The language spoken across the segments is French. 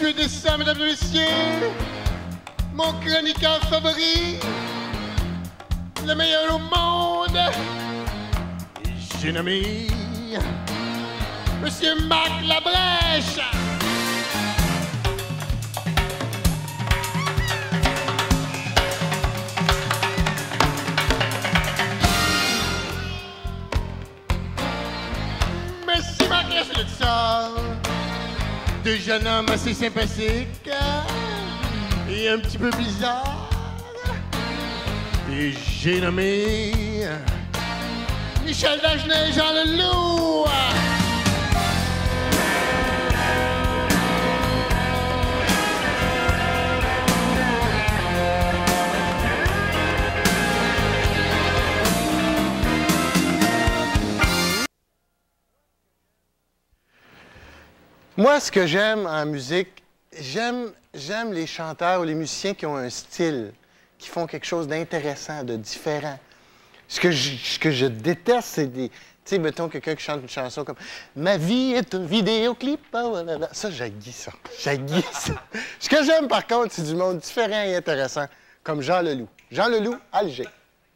Ensuite de ça, mesdames et messieurs, mon chroniqueur favori, le meilleur au monde, j'ai nommé Monsieur Marc Labrèche. Merci Marc, c'est de ça. Deux jeunes hommes assez sympathiques et un petit peu bizarres. Et j'ai nommé Michel Dagenet et Jean Leloup. Moi, ce que j'aime en musique, j'aime les chanteurs ou les musiciens qui ont un style, qui font quelque chose d'intéressant, de différent. Ce que je déteste, c'est des... Tu sais, mettons quelqu'un qui chante une chanson comme « Ma vie est un vidéoclip. Oh, » Ça, j'haïs ça. J'haïs ça. Ce que j'aime, par contre, c'est du monde différent et intéressant, comme Jean Leloup. Jean Leloup, Alger.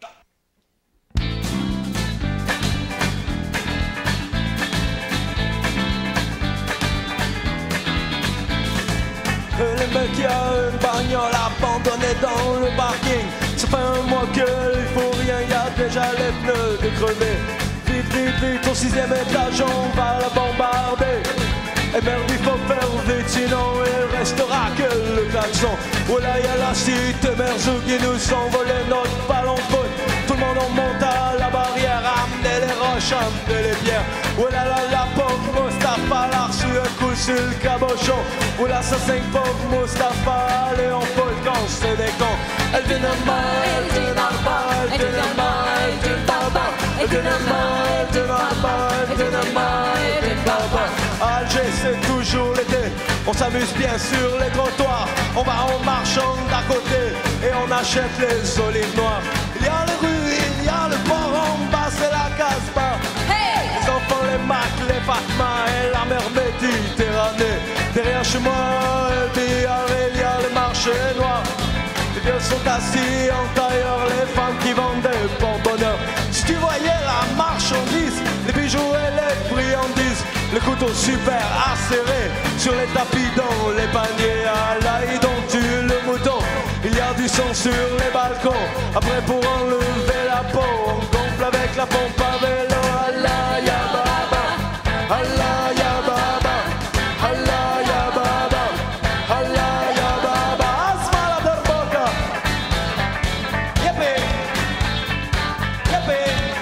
Le mec qui a une bagnole abandonnée dans le parking. Ça fait un mois qu'il faut rien, y a déjà les pneus décrevés. Vite, vite, vite, au 6e étage, on va la bombarder. Et merde, il faut faire vite, sinon il restera que le klaxon. Oh là, y'a la cité Merzou qui nous ont volé notre ballon de foot. Tout le monde en monte à la barrière, amener les roches, amener les pierres. Oh là là, la pauvre Mustapha l'a reçu un coup sur le cabochon. Oh là, ça 5 pauvres Mustapha, allez en volcan, c'est des cons. Elle vient de mal, elle vient normal, elle vient normal, elle vient baba. Elle vient normal, elle vient normal, elle vient normal, elle vient baba. Alger, c'est toujours l'été, on s'amuse bien sur les trottoirs. On va en marchant d'à côté et on achète les olives noires. Il y a les rues, il y a le port en bas, c'est la Casbah. Hey! Les enfants, les Mac, les Fatma et la mer Méditerranée. Derrière chez moi, il y a le marché noir. Les vieux sont assis en tailleur, les femmes qui vendent des porte-bonheur. Si tu voyais la marchandise, les bijoux et les friandises, le couteau super acéré sur les tapis dans les paniers. À l'ail dont tue le mouton, il y a du sang sur les balcons. Après pour enlever la peau, on gonfle avec la pompe à vélo. Allah ya baba, Allah ya baba, Allah ya baba, Allah ya baba. Asma la derboka, yépé, yépé.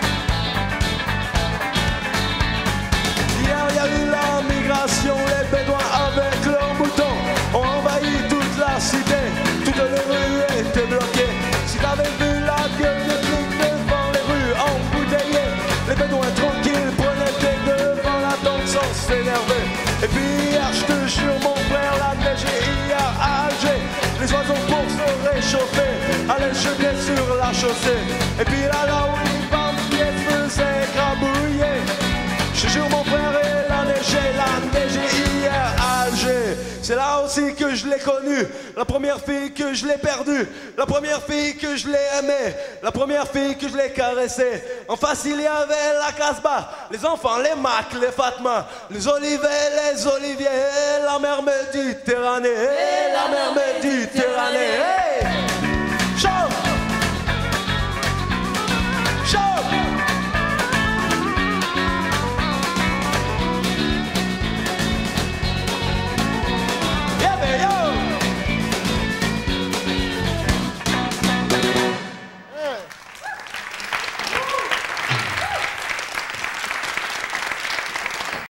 Hier y a eu la migration, les bédouins avec leurs moutons ont envahi toute la cité, toutes les rues étaient bloquées. Si t'avais vu la gueule des flics devant les rues embouteillées, les bédouins tranquilles prenaient tes devant la tente sans s'énerver. Et puis hier, je te jure mon frère, la neige hier à Alger, les oiseaux pour se réchauffer allaient jeter sur la chaussée. Et puis là où les banquiers se faisaient écrabouiller, je te jure mon frère, et la neige hier à Alger. C'est là aussi que je l'ai connue, la première fille que je l'ai perdue, la première fille que je l'ai aimée, la première fille que je l'ai caressée. En face il y avait la Casbah, les enfants, les Mac, les Fatma, les olives et les oliviers, et la mer Méditerranée, et la mer Méditerranée.